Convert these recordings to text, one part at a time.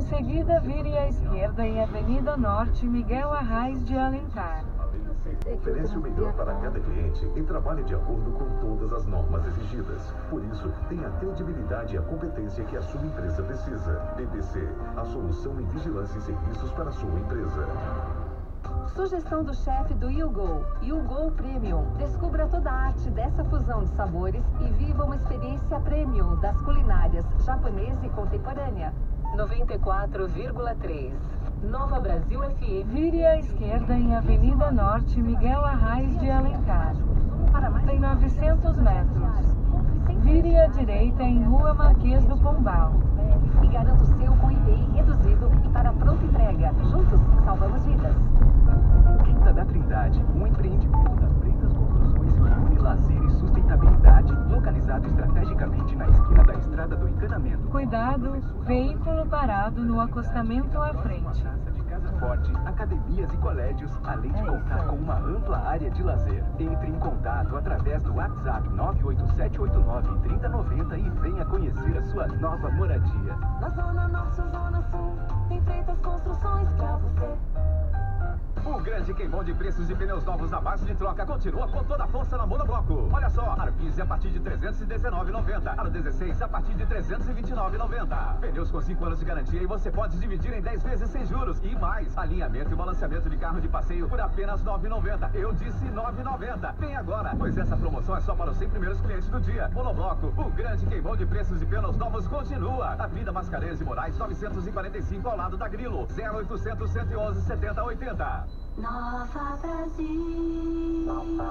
Em seguida, vire à esquerda em Avenida Norte Miguel Arraes de Alencar. Oferece o melhor para cada cliente e trabalha de acordo com todas as normas exigidas. Por isso, tem a credibilidade e a competência que a sua empresa precisa. BBC, a solução em vigilância e serviços para a sua empresa. Sugestão do chefe do YouGo, YouGo Premium. Descubra toda a arte dessa fusão de sabores e viva uma experiência premium das culinárias japonesa e contemporânea. 94,3. Nova Brasil FM. Vire à esquerda em Avenida Norte Miguel Arraes de Alencar. Em 900 metros. Vire à direita em Rua Marquês do Pombal. E garanta o seu com IPI reduzido e para pronta entrega. Juntos, salvamos vidas. Quinta da Trindade, um empreendimento da Freitas Construções que une lazer e sustentabilidade, localizado estrategicamente na esquina da Estrada do Encanamento. Cuidado, veículo parado no acostamento à frente. De casa forte, academias e colégios, além de contar com uma ampla área de lazer. Entre em contato através do WhatsApp 98789-3090 e venha conhecer a sua nova moradia. Na Zona Norte ou Zona Sul, tem Freitas Construções pra você. O grande queimão de preços de pneus novos na base de troca continua com toda a força na Monobloco. Olha só, aro 15 a partir de R$ 319,90. Aro 16 a partir de R$ 329,90. Pneus com 5 anos de garantia e você pode dividir em 10 vezes sem juros. E mais, alinhamento e balanceamento de carro de passeio por apenas R$ 9,90. Eu disse R$ 9,90. Vem agora, pois essa promoção é só para os 100 primeiros clientes do dia. Monobloco, o grande queimão de preços de pneus novos continua. Avenida Mascarenhas e Moraes, 945 ao lado da Grilo. 0800 111 7080. Nova Brasil.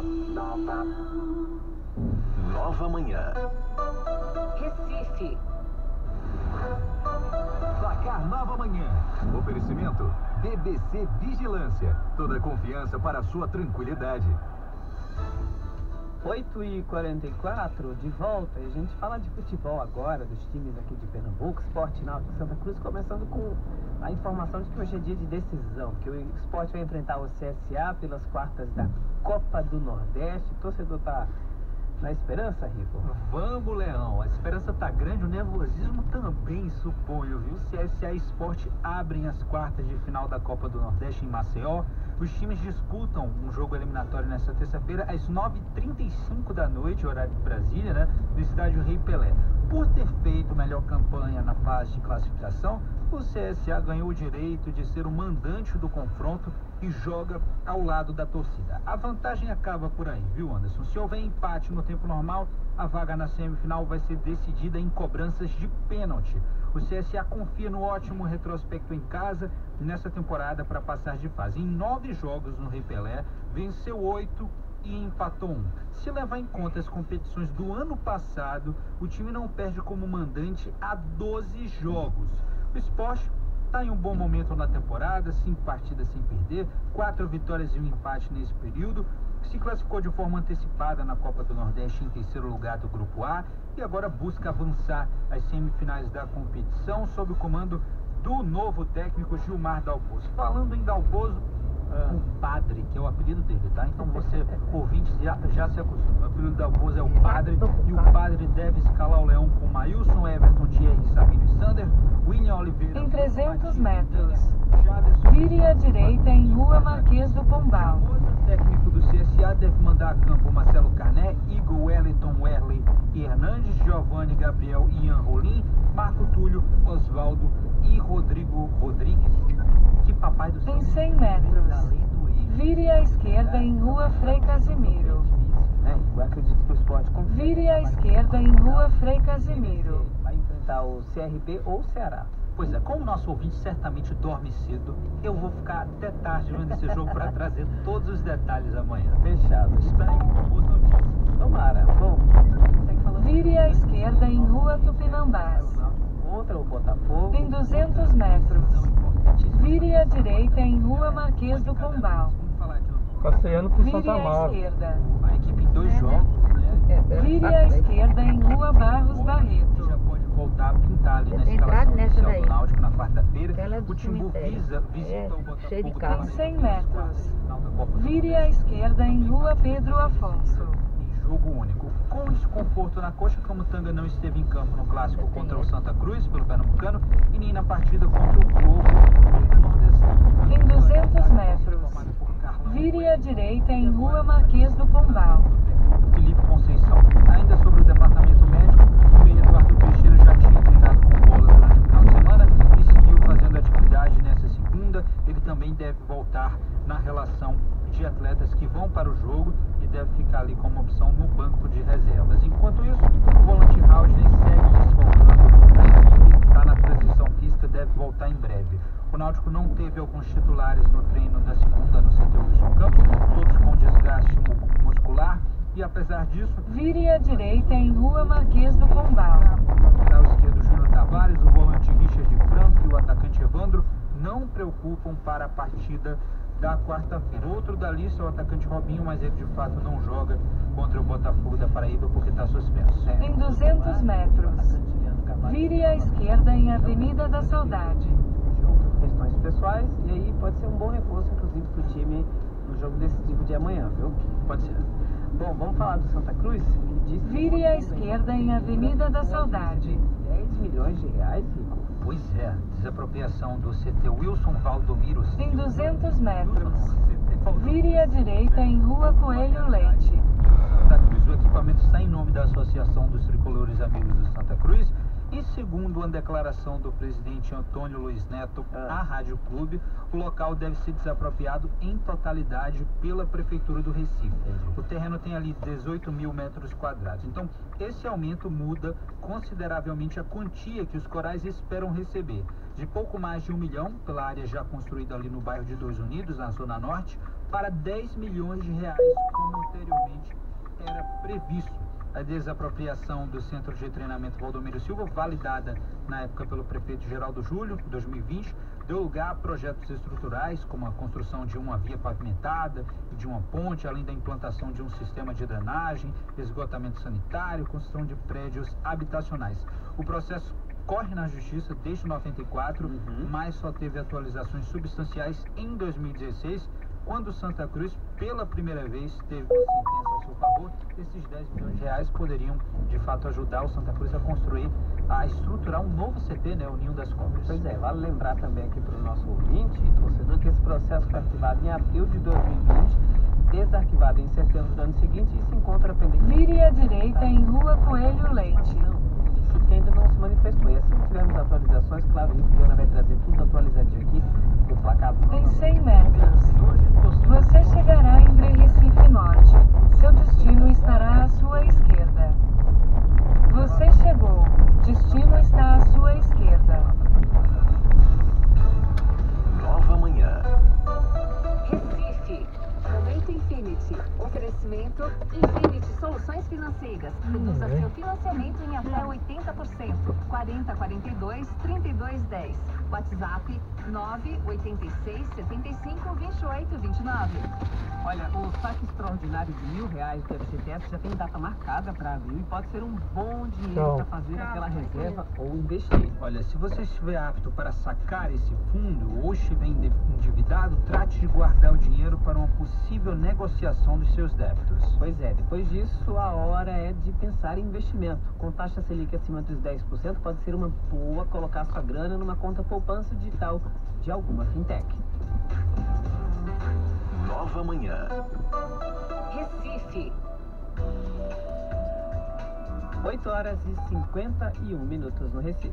Nova Manhã. Recife. Placar Nova Manhã. Oferecimento BBC Vigilância. Toda a confiança para a sua tranquilidade. 8h44, de volta, e a gente fala de futebol agora, dos times aqui de Pernambuco, Sport Náutico Santa Cruz, começando com a informação de que hoje é dia de decisão, que o Sport vai enfrentar o CSA pelas quartas da Copa do Nordeste. O torcedor tá na esperança, Rico? Vamos, Leão, a esperança tá grande, o nervosismo também, suponho, viu? CSA e Sport abrem as quartas de final da Copa do Nordeste em Maceió. Os times disputam um jogo eliminatório nesta terça-feira às 9h35 da noite, horário de Brasília, né? No estádio Rei Pelé. Por ter feito melhor campanha na fase de classificação, o CSA ganhou o direito de ser o mandante do confronto e joga ao lado da torcida. A vantagem acaba por aí, viu, Anderson? Se houver empate no tempo normal, a vaga na semifinal vai ser decidida em cobranças de pênalti. O CSA confia no ótimo retrospecto em casa nessa temporada para passar de fase. Em 9 jogos no Rei Pelé, venceu 8 e empatou 1. Se levar em conta as competições do ano passado, o time não perde como mandante há 12 jogos. O Sport está em um bom momento na temporada, 5 partidas sem perder, 4 vitórias e um empate nesse período. Se classificou de forma antecipada na Copa do Nordeste em terceiro lugar do Grupo A e agora busca avançar às semifinais da competição sob o comando do novo técnico Gilmar Dalpozo. Falando em Dalpozo, o Padre, que é o apelido dele, tá? Então você, ouvinte, já se acostuma. O apelido do Dalpozo é o Padre e o Padre deve escalar o Leão com Maílson, Everton, Thierry, Sabino e Sander, William Oliveira... Em 300 metros. Vire à direita em Rua Marquês do Pombal. O técnico do CSA deve mandar a campo Marcelo Carné, Igor, Wellington, Werley e Hernandes, Giovanni, Gabriel, Ian Rolim, Marco Túlio, Osvaldo e Rodrigo Rodrigues. Que papai do céu. Em 100 metros. Vire à esquerda em Rua Frei Casimiro. Eu acredito que o Sport consegue. Vire à esquerda em Rua Frei Casimiro. Vai enfrentar o CRB ou o Ceará. Pois é, como o nosso ouvinte certamente dorme cedo, eu vou ficar até tarde vendo esse jogo para trazer todos os detalhes amanhã. Fechado. Espero boas notícias. Tomara. Bom, segue falando. Vire à esquerda em Rua Tupinambás. Contra o Botafogo. Em 200 metros. Vire à direita em Rua Marquês do Pombal. Passeando por Vire Santa à Amaro. esquerda. A equipe em 2 jogos, né? Vire à esquerda em Rua Barros Barreto. Já pode voltar a pintar ali na escalação inicial do Náutico na quarta-feira. O Timbu visita o Botafogo Em 100 metros. Vire à esquerda em Rua Pedro Afonso. jogo único. Com desconforto na coxa, Camutanga não esteve em campo no clássico contra o Santa Cruz, pelo Pernambucano, e nem na partida contra o Globo. Em 200 metros, vire à direita em Rua Marquês do Pombal. Felipe Conceição. Ainda sobre o departamento médico, o meia Eduardo Teixeira já tinha treinado com bola durante o final de semana e seguiu fazendo atividade nessa segunda. Ele também deve voltar na relação de atletas que vão para o jogo e deve ficar ali como opção no banco de reservas. Enquanto isso, o volante Raudney segue desfalcando. A equipe está na transição física, deve voltar em breve. O Náutico não teve alguns titulares no treino da segunda no CT Wilson Campos, todos com desgaste muscular. E apesar disso, vire à direita em Rua Marquês do Pombal. Ao esquerdo, Júnior Tavares, o volante Richard Franco e o atacante Evandro não preocupam para a partida da quarta-feira. Outro da lista é o atacante Robinho, mas ele de fato não joga contra o Botafogo da Paraíba porque está suspenso. Em 200 metros, vire à esquerda em Avenida da Saudade. Questões pessoais, e aí pode ser um bom reforço, inclusive, para o time no jogo decisivo de amanhã, viu? Pode ser. Bom, vamos falar do Santa Cruz, que diz que... Vire à esquerda em Avenida da Saudade. 10 milhões de reais, Rico? Pois é, desapropriação do CT Wilson Valdomiro. Em 200 metros, vire à direita em Rua Coelho Leite. Santa Cruz, o equipamento está em nome da Associação dos Tricolores Amigos do Santa Cruz. E segundo uma declaração do presidente Antônio Luiz Neto à Rádio Clube, o local deve ser desapropriado em totalidade pela Prefeitura do Recife. O terreno tem ali 18 mil metros quadrados. Então, esse aumento muda consideravelmente a quantia que os corais esperam receber. De pouco mais de 1 milhão, pela área já construída ali no bairro de Dois Unidos, na Zona Norte, para 10 milhões de reais, como anteriormente era previsto. A desapropriação do Centro de Treinamento Valdomiro Silva, validada na época pelo prefeito Geraldo Júlio, em 2020, deu lugar a projetos estruturais, como a construção de uma via pavimentada e de uma ponte, além da implantação de um sistema de drenagem, esgotamento sanitário, construção de prédios habitacionais. O processo corre na Justiça desde 94, mas só teve atualizações substanciais em 2016, quando o Santa Cruz, pela primeira vez, teve uma sentença a seu favor. Esses 10 milhões de reais poderiam, de fato, ajudar o Santa Cruz a construir, a estruturar um novo CT, né, o Ninho das Cobras. Pois é, vale lembrar também aqui para o nosso ouvinte e torcedor que esse processo foi arquivado em abril de 2020, desarquivado em setembro do ano seguinte e se encontra pendente. Vire à direita em Rua Coelho Leite. Disse que ainda não se manifestou. E assim que tivermos atualizações, claro, a Diana vai trazer tudo atualizadinho aqui do placado. Em 100 metros, você chegará em Recife Norte. Seu destino estará à sua esquerda. Você chegou. Destino está à sua esquerda. Nova Manhã. Recife. Momento Infinity. Oferecimento Infinity Soluções Financeiras. Reduza seu financiamento em até 80%. 4042-3210. WhatsApp 986-75-28-29. Olha, o saque extraordinário de R$1.000 do FGTS já tem data marcada para abril e pode ser um bom dinheiro para fazer aquela reserva ou investir. Olha, se você estiver apto para sacar esse fundo ou estiver endividado, trate de guardar o dinheiro para uma possível negociação dos seus débitos. Pois é, depois disso a hora é de pensar em investimento. Com taxa Selic acima dos 10%, pode ser uma boa colocar sua grana numa conta poupança digital de alguma fintech. Nova Manhã. Recife. 8h51 no Recife.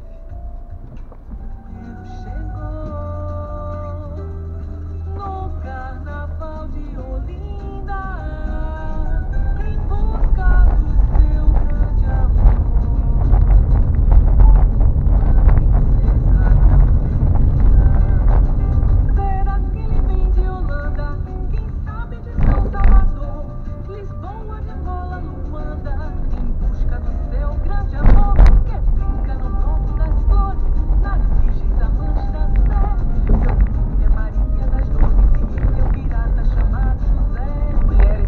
Chegou no Carnaval de Olinda em busca do seu grande amor. Será que ele vem de Holanda? Quem sabe de São Salvador? Lisboa, de Angola, Luanda em busca do seu grande amor. Que brinca no bloco das flores, nas virgens a mancha da sé. Seu nome é Maria das Dores e seu pirata chamado José. Mulheres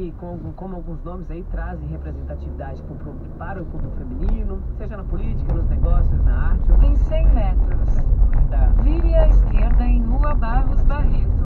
que, como alguns nomes aí, trazem representatividade para o público feminino, seja na política, nos negócios, na arte. Em 100 metros, vire à esquerda em Rua Barros Barreto.